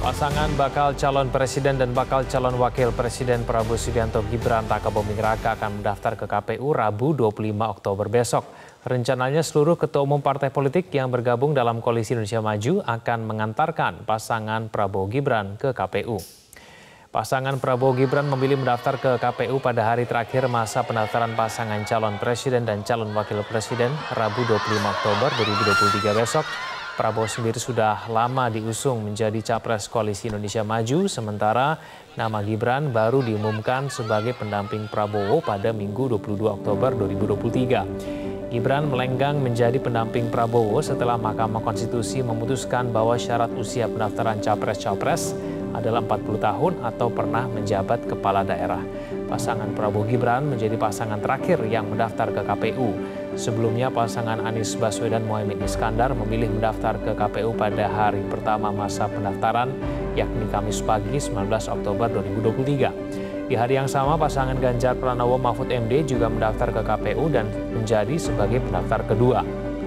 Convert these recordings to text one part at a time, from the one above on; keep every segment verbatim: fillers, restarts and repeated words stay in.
Pasangan bakal calon presiden dan bakal calon wakil presiden Prabowo Subianto Gibran Rakabuming Raka akan mendaftar ke K P U Rabu dua puluh lima Oktober besok. Rencananya seluruh ketua umum partai politik yang bergabung dalam Koalisi Indonesia Maju akan mengantarkan pasangan Prabowo Gibran ke K P U. Pasangan Prabowo Gibran memilih mendaftar ke K P U pada hari terakhir masa pendaftaran pasangan calon presiden dan calon wakil presiden Rabu dua puluh lima Oktober dua ribu dua puluh tiga besok. Prabowo sendiri sudah lama diusung menjadi capres Koalisi Indonesia Maju, sementara nama Gibran baru diumumkan sebagai pendamping Prabowo pada Minggu dua puluh dua Oktober dua ribu dua puluh tiga. Gibran melenggang menjadi pendamping Prabowo setelah Mahkamah Konstitusi memutuskan bahwa syarat usia pendaftaran capres-capres adalah empat puluh tahun atau pernah menjabat kepala daerah. Pasangan Prabowo Gibran menjadi pasangan terakhir yang mendaftar ke K P U. Sebelumnya pasangan Anies Baswedan Mohaimin Iskandar memilih mendaftar ke K P U pada hari pertama masa pendaftaran, yakni Kamis pagi sembilan belas Oktober dua ribu dua puluh tiga. Di hari yang sama, pasangan Ganjar Pranowo Mahfud M D juga mendaftar ke K P U dan menjadi sebagai pendaftar kedua.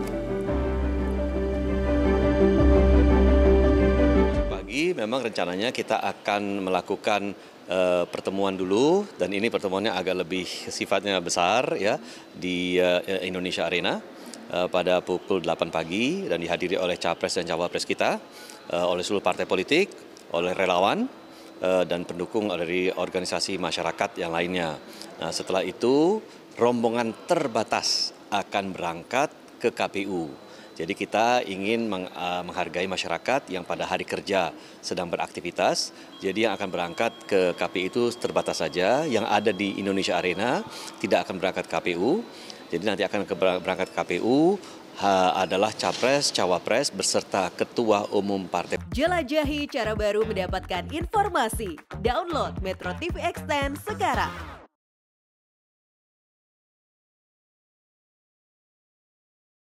Pagi memang rencananya kita akan melakukan uh, pertemuan dulu, dan ini pertemuannya agak lebih sifatnya besar ya di uh, Indonesia Arena uh, pada pukul delapan pagi dan dihadiri oleh capres dan cawapres kita, uh, oleh seluruh partai politik, oleh relawan uh, dan pendukung dari organisasi masyarakat yang lainnya. Nah, setelah itu rombongan terbatas akan berangkat ke K P U. Jadi kita ingin meng, uh, menghargai masyarakat yang pada hari kerja sedang beraktivitas. Jadi yang akan berangkat ke K P U itu terbatas saja. Yang ada di Indonesia Arena tidak akan berangkat K P U. Jadi nanti akan ke, berangkat K P U ha, adalah capres, cawapres beserta ketua umum partai. Jelajahi cara baru mendapatkan informasi. Download Metro T V Extend sekarang.